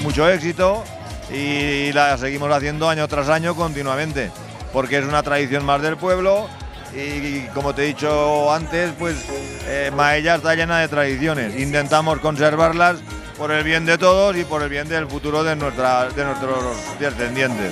mucho éxito y la seguimos haciendo año tras año continuamente, porque es una tradición más del pueblo y como te he dicho antes, pues Maella está llena de tradiciones. Intentamos conservarlas por el bien de todos y por el bien del futuro de nuestros descendientes.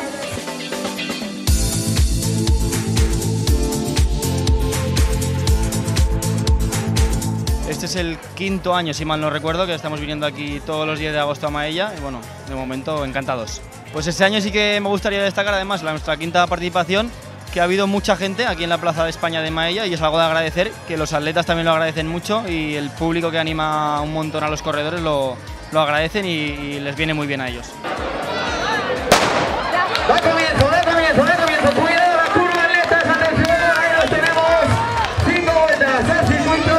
Este es el quinto año, si mal no recuerdo, que estamos viniendo aquí todos los días de agosto a Maella y bueno, de momento encantados. Pues este año sí que me gustaría destacar además nuestra quinta participación, que ha habido mucha gente aquí en la Plaza de España de Maella y es algo de agradecer, que los atletas también lo agradecen mucho y el público que anima un montón a los corredores lo agradecen y les viene muy bien a ellos. Da comienzo, cuidado la curva, atletas, atención, ahí lo tenemos, 5 vueltas al circuito.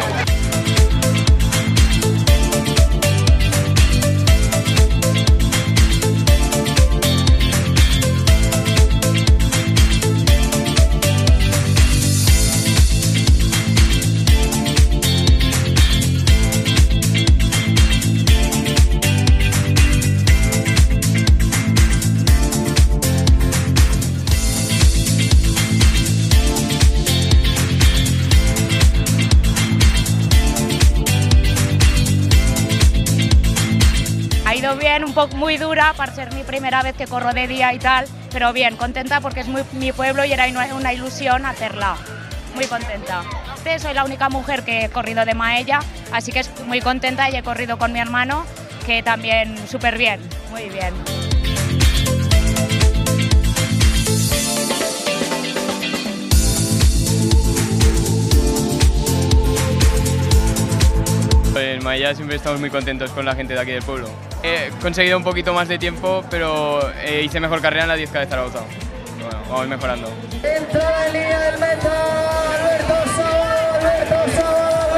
Bien, un poco muy dura para ser mi primera vez que corro de día y tal, pero bien, contenta porque es mi pueblo y era una ilusión hacerla, muy contenta. Soy la única mujer que he corrido de Maella, así que estoy muy contenta y he corrido con mi hermano, que también súper bien, muy bien. En Maella siempre estamos muy contentos con la gente de aquí del pueblo. He conseguido un poquito más de tiempo, pero hice mejor carrera en la 10K de Zaragoza. Bueno, vamos mejorando. Entrada en línea del meta, Alberto Sábado.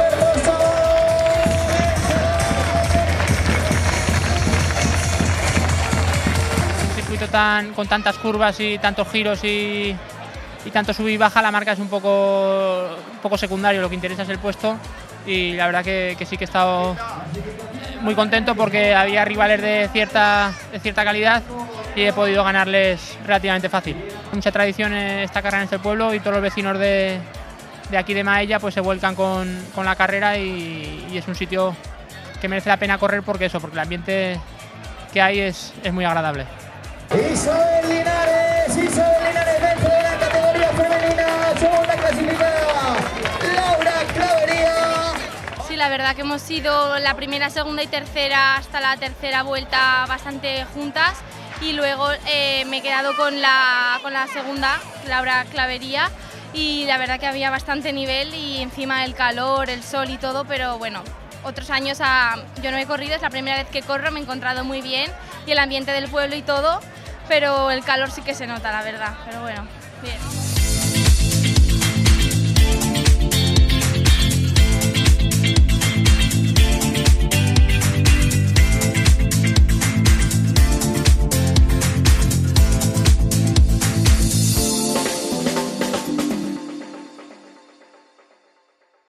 Un circuito con tantas curvas y tantos giros y tanto sub y baja, la marca es un poco secundario, lo que interesa es el puesto. Y la verdad que sí que he estado muy contento porque había rivales de cierta calidad y he podido ganarles relativamente fácil. Mucha tradición esta carrera en este pueblo y todos los vecinos de aquí de Maella pues se vuelcan con la carrera y es un sitio que merece la pena correr porque el ambiente que hay es muy agradable. Isabel Linares dentro de la categoría femenina, segunda clasificada, Laura Clavería. Sí, la verdad que hemos sido la primera, segunda y tercera hasta la tercera vuelta bastante juntas y luego me he quedado con la segunda, Laura Clavería, y la verdad que había bastante nivel y encima el calor, el sol y todo, pero bueno, otros años yo no he corrido, es la primera vez que corro, me he encontrado muy bien y el ambiente del pueblo y todo, pero el calor sí que se nota, la verdad, pero bueno, bien.